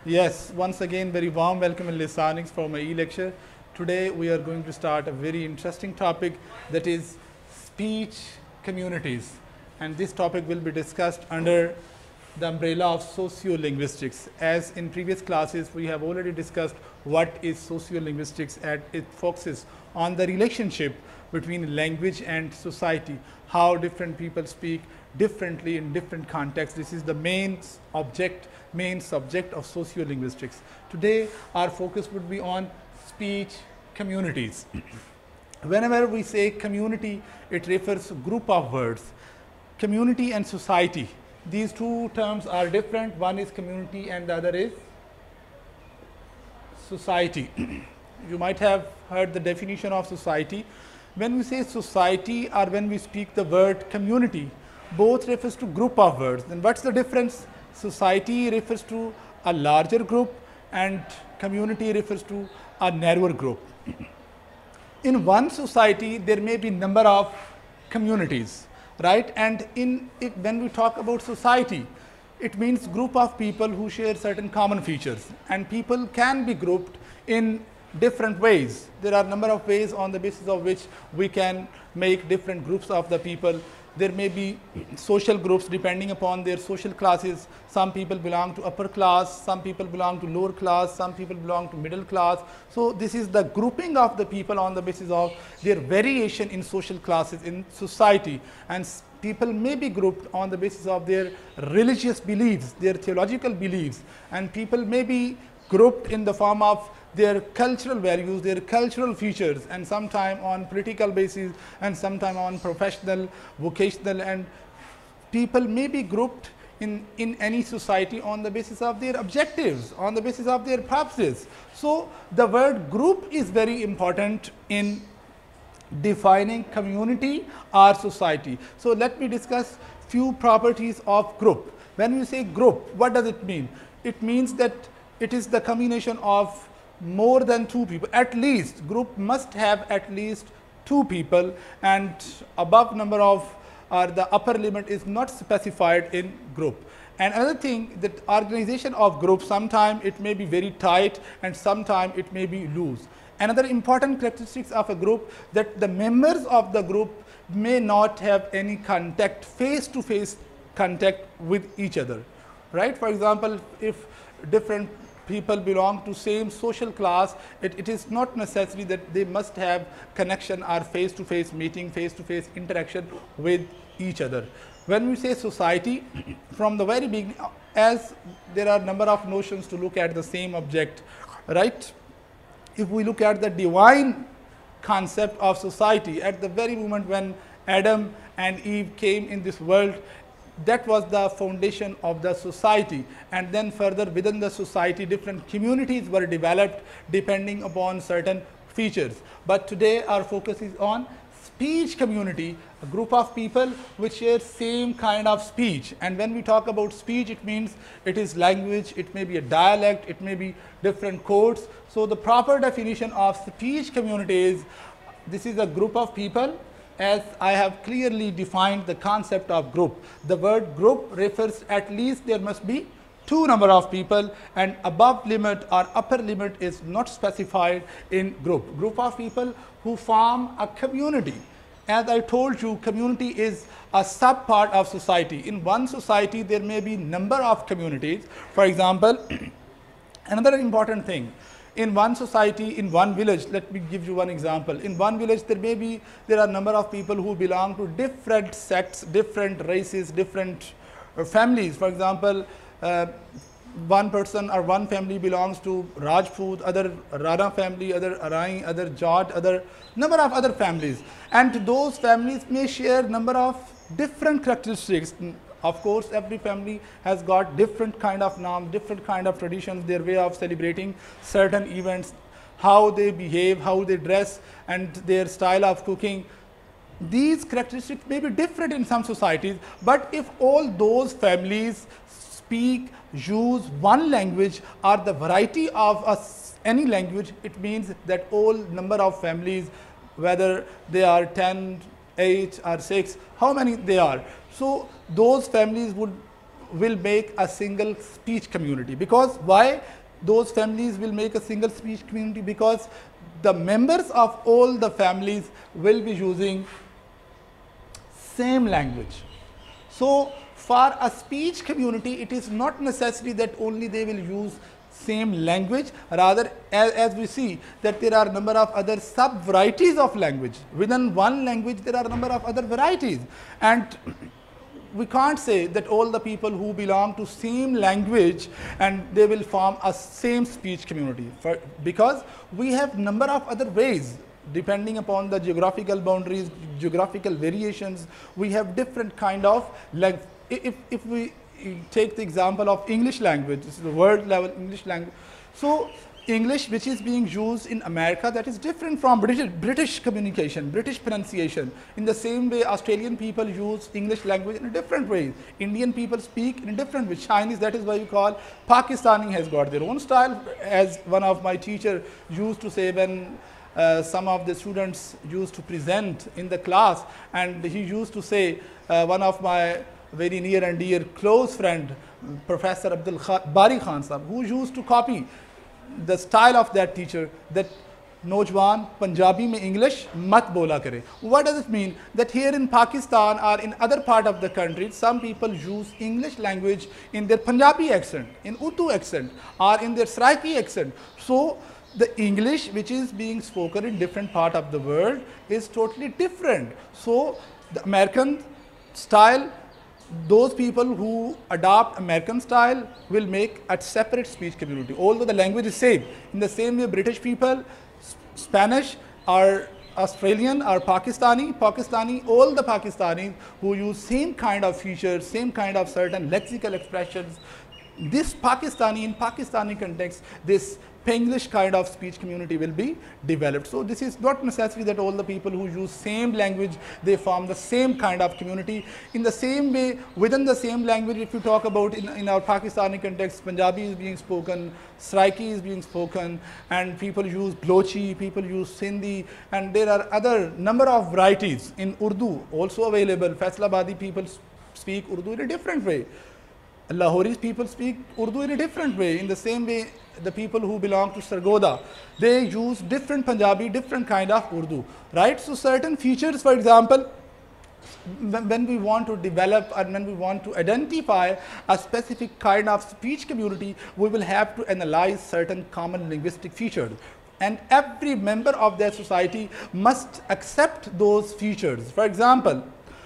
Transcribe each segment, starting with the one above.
Yes, once again, very warm welcome in Lisanics for my e-lecture. Today, we are going to start a very interesting topic, that is speech communities. And this topic will be discussed under the umbrella of sociolinguistics. As in previous classes, we have already discussed what is sociolinguistics, and it focuses on the relationship between language and society, how different people speak differently in different contexts. This is the main subject of sociolinguistics. Today, our focus would be on speech communities. Whenever we say community, it refers to group of words. Community and society, these two terms are different. One is community and the other is society. You might have heard the definition of society. When we say society or when we speak the word community, both refers to group of words. Then what's the difference? Society refers to a larger group and community refers to a narrower group. In one society, there may be number of communities, right? And when we talk about society, it means group of people who share certain common features, and people can be grouped in different ways. There are a number of ways on the basis of which we can make different groups of the people. There may be social groups depending upon their social classes. Some people belong to upper class, some people belong to lower class, some people belong to middle class. So this is the grouping of the people on the basis of their variation in social classes in society. And people may be grouped on the basis of their religious beliefs, their theological beliefs, and people may be grouped in the form of their cultural values, their cultural features, and sometime on political basis and sometime on professional, vocational, and people may be grouped in any society on the basis of their objectives, on the basis of their purposes. So the word group is very important in defining community or society. So let me discuss few properties of group. When we say group, what does it mean? It means that it is the combination of more than two people. At least group must have at least two people, and above number of or the upper limit is not specified in group. And another thing, that organization of group, sometime it may be very tight and sometime it may be loose. Another important characteristics of a group, that the members of the group may not have any contact, face to face contact with each other, right? For example, if different people belong to same social class, it is not necessary that they must have connection or face to face meeting, face to face interaction with each other. When we say society, from the very beginning, as there are number of notions to look at the same object, right? If we look at the divine concept of society, at the very moment when Adam and Eve came in this world, that was the foundation of the society, and then further within the society different communities were developed depending upon certain features. But today our focus is on speech community, a group of people which share same kind of speech. And when we talk about speech, it means it is language, it may be a dialect, it may be different codes. So the proper definition of speech community is, this is a group of people, as I have clearly defined the concept of group. The word group refers, at least there must be two number of people, and above limit or upper limit is not specified in group. Group of people who form a community. As I told you, community is a sub part of society. In one society, there may be number of communities. For example, another important thing, in one society, in one village, let me give you one example. In one village, there are number of people who belong to different sects, different races, different families. For example, one person or one family belongs to Rajput, other Rana family, other Arai, other Jat, other number of other families. And those families may share number of different characteristics. Of course, every family has got different kind of norms, different kind of traditions, their way of celebrating certain events, how they behave, how they dress, and their style of cooking. These characteristics may be different in some societies, but if all those families speak, use one language or the variety of any language, it means that all number of families, whether they are 10, 8 or 6, how many they are. So those families will make a single speech community, because why? those families will make a single speech community because the members of all the families will be using same language. So for a speech community, it is not necessary that only they will use same language, rather as we see that there are a number of other sub varieties of language. Within one language there are a number of other varieties, and we can't say that all the people who belong to same language and they will form a same speech community, because we have number of other ways depending upon the geographical boundaries, geographical variations. We have different kind of language. If we take the example of English language, this is the world level English language. So English which is being used in America, that is different from British communication, British pronunciation. In the same way, Australian people use English language in a different way. Indian people speak in a different way. Chinese, that is why you call Pakistani has got their own style. As one of my teacher used to say when some of the students used to present in the class, and he used to say, one of my very near and dear close friend, Professor Abdul Bari Khan Sahab, who used to copy the style of that teacher, that Nojwan Punjabi mein English mat bola kare. What does it mean? That here in Pakistan or in other part of the country, some people use English language in their Punjabi accent, in Urdu accent, or in their Saraiki accent. So the English which is being spoken in different part of the world is totally different. So the American style, those people who adopt American style will make a separate speech community, although the language is same. In the same way, British people, Spanish or Australian or Pakistani, all the Pakistanis who use same kind of features, same kind of certain lexical expressions, this Pakistani, in Pakistani context, this Penglish kind of speech community will be developed. So this is not necessary that all the people who use same language, they form the same kind of community. In the same way, within the same language, if you talk about in our Pakistani context, Punjabi is being spoken, Saraiki is being spoken, and people use Blochi, people use Sindhi, and there are other number of varieties in Urdu also available. Faisalabadi people speak Urdu in a different way. Lahori's people speak Urdu in a different way. In the same way, the people who belong to Sargodha, they use different Punjabi, different kind of Urdu, right? So certain features, for example, when we want to develop and when we want to identify a specific kind of speech community, we will have to analyze certain common linguistic features. And every member of that society must accept those features. For example,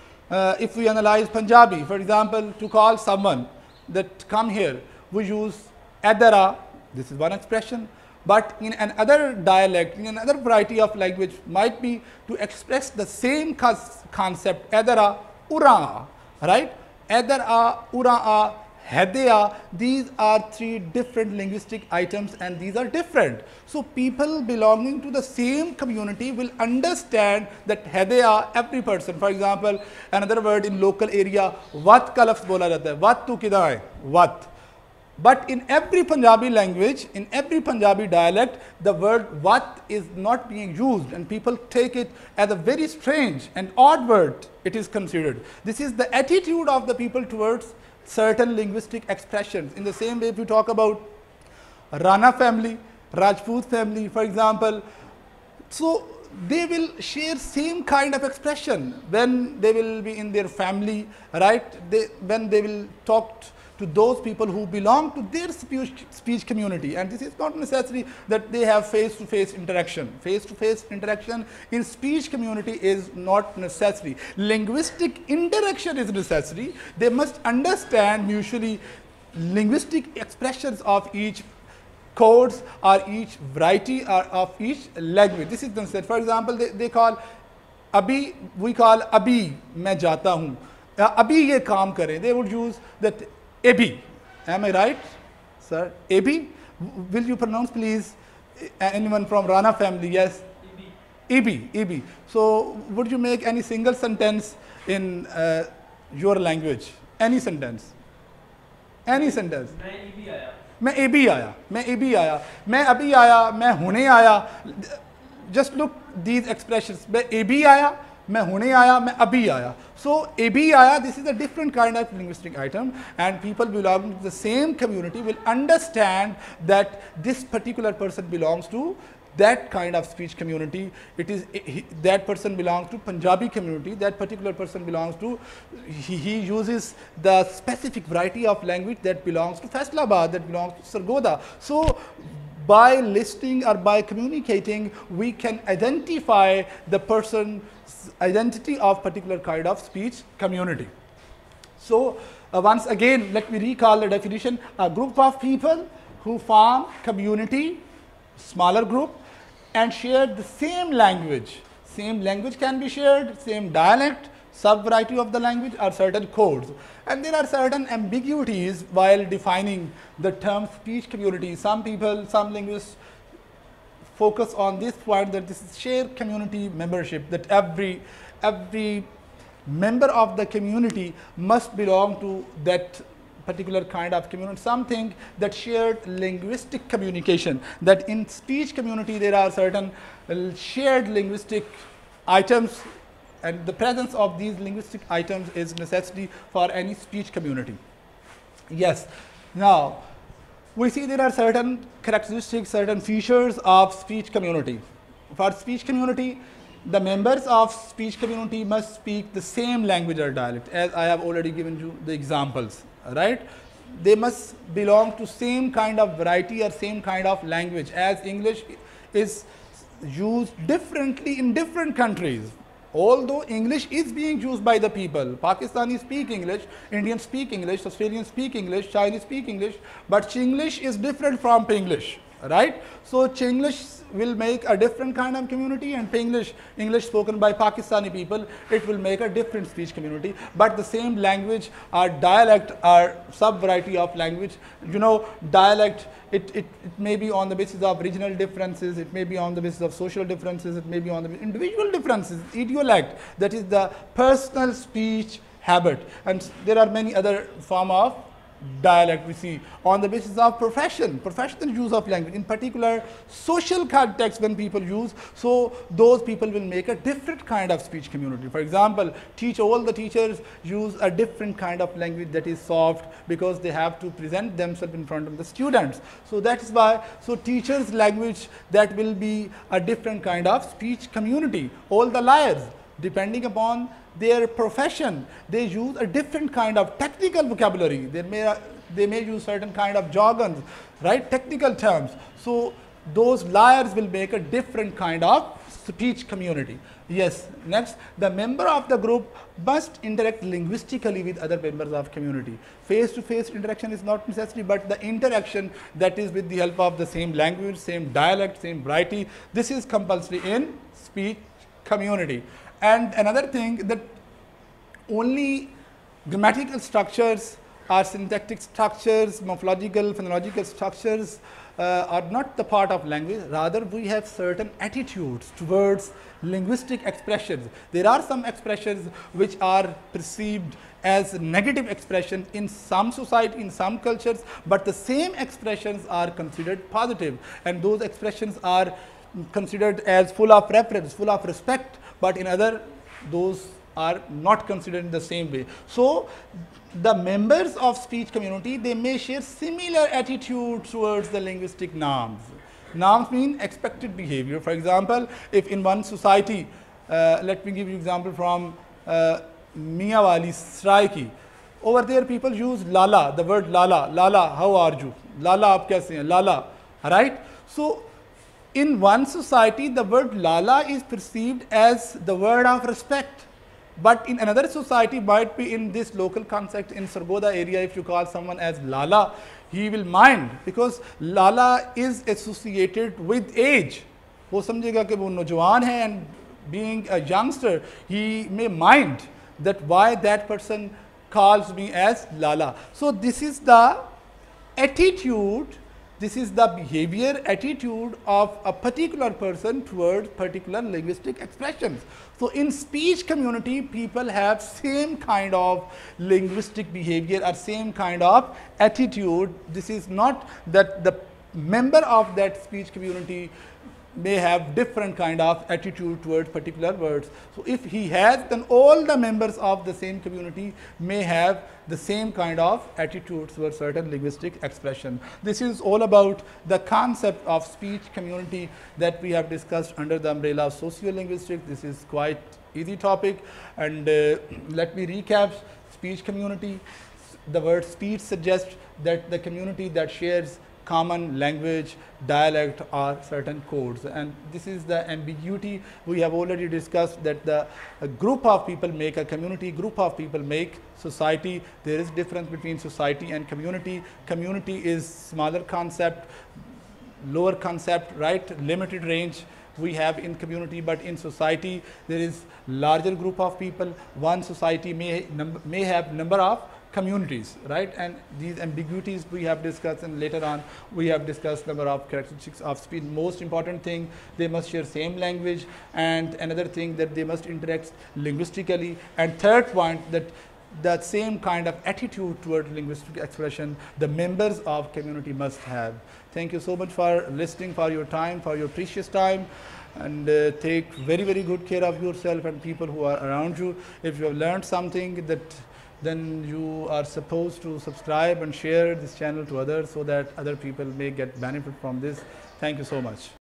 if we analyze Punjabi, for example, to call someone that come here, we use Adara, this is one expression, but in another dialect, in another variety of language might be to express the same concept, Adara, Ura, right? Adara, Ura, Hedea, these are three different linguistic items and these are different. So people belonging to the same community will understand that Hedea, every person, for example, another word in local area, Wat ka lafz bola jata hai, Wat tu kida hai, Wat. But in every Punjabi language, in every Punjabi dialect, the word what is not being used and people take it as a very strange and odd word it is considered. This is the attitude of the people towards certain linguistic expressions. In the same way, if you talk about Rana family, Rajput family, for example, so they will share same kind of expression when they will be in their family, right? When they will talk to those people who belong to their speech community, and this is not necessary that they have face-to-face interaction. Face-to-face interaction in speech community is not necessary. Linguistic interaction is necessary. They must understand mutually linguistic expressions of each codes or each variety or of each language. This is necessary. For example, they call Abhi, we call Abhi, main jata hu. Abhi ye kaam kare. They would use that Abi. Am I right, sir? Abi? Will you pronounce, please? Anyone from Rana family? Yes? Ibi. Ibi. So, would you make any single sentence in your language? Any sentence? Any sentence? मैं अभी आया, मैं अभी आया, मैं अभी आया, मैं हुने आया. Just look these expressions. मैं अभी आया, मैं हुने आया, मैं अभी आया. So AB Aya, this is a different kind of linguistic item, and people belonging to the same community will understand that this particular person belongs to that kind of speech community. It is that person belongs to Punjabi community, that particular person belongs to, he uses the specific variety of language that belongs to Faisalabad, that belongs to Sargodha. So by listening or by communicating, we can identify the person's identity of particular kind of speech community. So once again, let me recall the definition: a group of people who form community, smaller group, and share the same language. Same language can be shared, same dialect, sub-variety of the language, or certain codes. And there are certain ambiguities while defining the term speech community. Some people, some linguists focus on this point, that this is shared community membership, that every member of the community must belong to that particular kind of community, something that shared linguistic communication, that in speech community there are certain shared linguistic items, and the presence of these linguistic items is necessity for any speech community. Yes. Now, we see there are certain characteristics, certain features of speech community. For speech community, the members of speech community must speak the same language or dialect, as I have already given you the examples, right? They must belong to same kind of variety or same kind of language, as English is used differently in different countries. Although English is being used by the people, Pakistanis speak English, Indians speak English, Australians speak English, Chinese speak English, but Chinglish is different from Pinglish, right? So Chinglish will make a different kind of community, and Pinglish, English spoken by Pakistani people, it will make a different speech community, but the same language or dialect or sub-variety of language. You know, dialect, it may be on the basis of regional differences, it may be on the basis of social differences, it may be on the individual differences, idiolect, that is the personal speech habit, and there are many other form of dialect we see on the basis of professional use of language, in particular social context when people use, so those people will make a different kind of speech community. For example, all the teachers use a different kind of language that is soft, because they have to present themselves in front of the students. So that is why, so teachers' language, that will be a different kind of speech community. All the liars, depending upon their profession, they use a different kind of technical vocabulary. They may use certain kind of jargons, right, technical terms. So those liars will make a different kind of speech community. Yes. Next, the member of the group must interact linguistically with other members of community. Face-to-face interaction is not necessary, but the interaction that is with the help of the same language, same dialect, same variety, this is compulsory in speech community. And another thing, that only grammatical structures or syntactic structures, morphological, phonological structures are not the part of language. Rather, we have certain attitudes towards linguistic expressions. There are some expressions which are perceived as negative expressions in some society, in some cultures, but the same expressions are considered positive, and those expressions are considered as full of reverence, full of respect, but in other, those are not considered in the same way. So the members of speech community, they may share similar attitude towards the linguistic norms. Norms mean expected behavior. For example, if in one society, let me give you example from Miyawali, Sraiki. Over there people use lala, the word lala. Lala, how are you? Lala, aap kaise hain? Lala, right? So in one society, the word lala is perceived as the word of respect. But in another society, might be in this local context in Sargodha area, if you call someone as lala, he will mind, because lala is associated with age. वो समझेगा कि वो नौजवान है, and being a youngster, he may mind that why that person calls me as lala. So this is the attitude, this is the behavior, attitude of a particular person towards particular linguistic expressions. So in speech community, people have same kind of linguistic behavior or same kind of attitude. This is not that the member of that speech community may have different kind of attitude towards particular words. So if he has, then all the members of the same community may have the same kind of attitude towards certain linguistic expression. This is all about the concept of speech community that we have discussed under the umbrella of sociolinguistics. This is quite easy topic, and let me recap. Speech community, the word speech suggests that the community that shares common language, dialect, or certain codes, and this is the ambiguity we have already discussed, that a group of people make a community, group of people make society. There is difference between society and community. Community is smaller concept, lower concept, right, limited range we have in community, but in society there is larger group of people. One society may have number of communities, right, and these ambiguities we have discussed, and later on we have discussed number of characteristics of speech. Most important thing, they must share same language, and another thing that they must interact linguistically, and third point, that the same kind of attitude toward linguistic expression the members of community must have. Thank you so much for listening, for your time, for your precious time, and take very, very good care of yourself and people who are around you. If you have learned something, that then you are supposed to subscribe and share this channel to others so that other people may get benefit from this. Thank you so much.